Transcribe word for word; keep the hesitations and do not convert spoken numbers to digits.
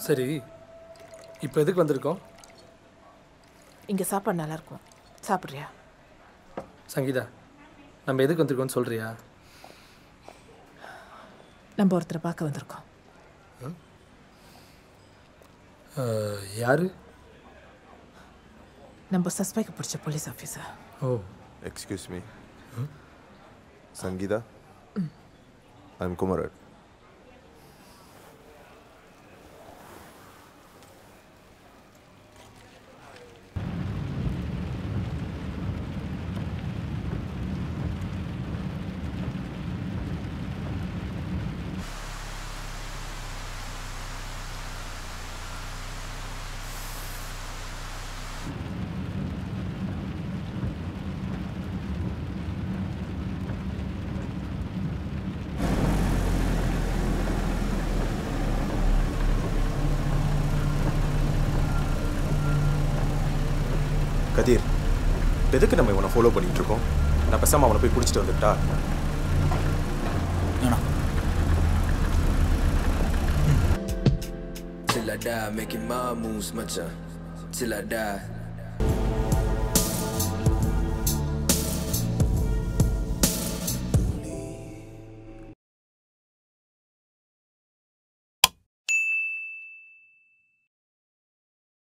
சரி, இப்போ எதுக்கு வந்திருக்கோம்? இங்கே சாப்பாடு நல்லாயிருக்கும், சாப்பிட்றியா? சங்கீதா, நம்ம எதுக்கு வந்திருக்கோம்னு சொல்கிறியா? நம்ம ஒருத்தரை பார்க்க வந்திருக்கோம். யார்? நம்ம சஸ்பெக்ட் பிடிச்ச police officer. Oh, excuse me. Sangeetha, I am Kumaran. Kathir, எதுக்கு நம்ம இவனை ஃபாலோ பண்ணிட்டு இருக்கோம்? நான் பேசாம அவனை போய் பிடிச்சிட்டு வந்துட்டா? Till I die, making my moves, macha. Till I die.